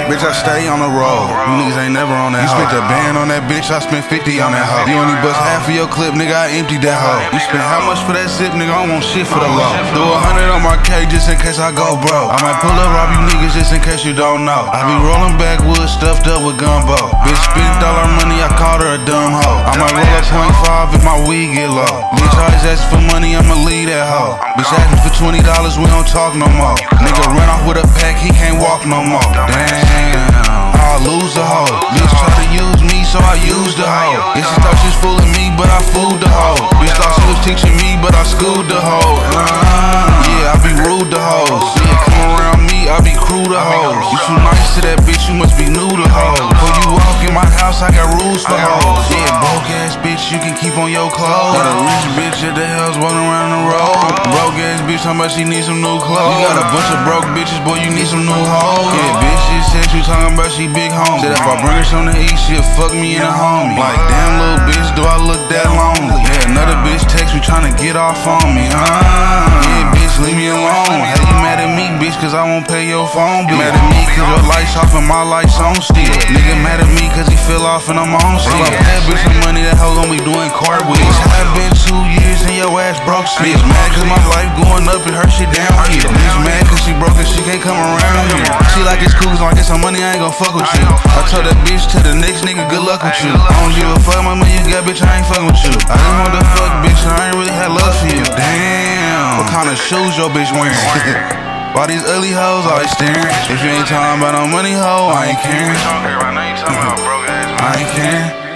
Bitch, I stay on the road. You niggas ain't never on that hoe. You spent a band on that bitch, I spent 50 on that hoe. You only bust half of your clip, nigga, I emptied that hoe. You spent how much for that zip, nigga? I don't want shit for the low. Do 100 on my K just in case I go broke. I might pull up, rob you niggas just in case you don't know. I be rolling backwoods stuffed up with gumbo. Bitch spent all her money, I called her a dumb hoe. I might roll up 0.5 if my weed get low. Bitch always asking for money, I'ma leave that hoe. Bitch asking for $20, we don't talk no more. Nigga run off with a pack, he can't walk no more. Damn, I'll lose the hoe. Bitch try to use me, so I use the hoe. Bitch she thought she was fooling me, but I fooled the hoe. Bitch thought she was teaching me, but I schooled the hoe. Yeah, I be rude to hoes. Yeah, come around me, I be crude to hoes. You too nice to that bitch, you must be new to hoes. Before you walk in my house, I got rules for hoes. Yeah, broke ass bitch, you can keep on your clothes. Got a rich bitch at the house walking around the road. Broke ass bitch, talking about she need some new clothes. You got a bunch of broke bitches, boy, you need some new hoes. Yeah, bitch, she said you talking about she big home. Said if I bring her something to eat, she'll fuck me and a homie. Like, damn little bitch, do I look that lonely? Yeah, another bitch text me trying to get off on me. Yeah, bitch, leave me alone. How you mad at me, bitch, cause I won't pay your phone bill? Mad at me cause your lights off and my lights on still. Nigga mad at me cause he fell off and I'm on still. If I pay that bitch some money, that hoe gon' be doing cartwheels. I've been 2 years and your ass broke still. Bitch mad cause my life going up and her shit down here. Bitch mad cause she broke and she can't come around here. She like it's cool, so I get some money, I ain't gon' fuck with you. I told that bitch to the next nigga, good luck with you. I don't give a fuck my money you got, bitch, I ain't fucking with you. I just want to fuck, bitch, and I ain't really had love for you. Damn, what kind of shoes your bitch wearing? Why these ugly hoes always staring? If you ain't talking about no money, hoe, I ain't caring. I ain't caring.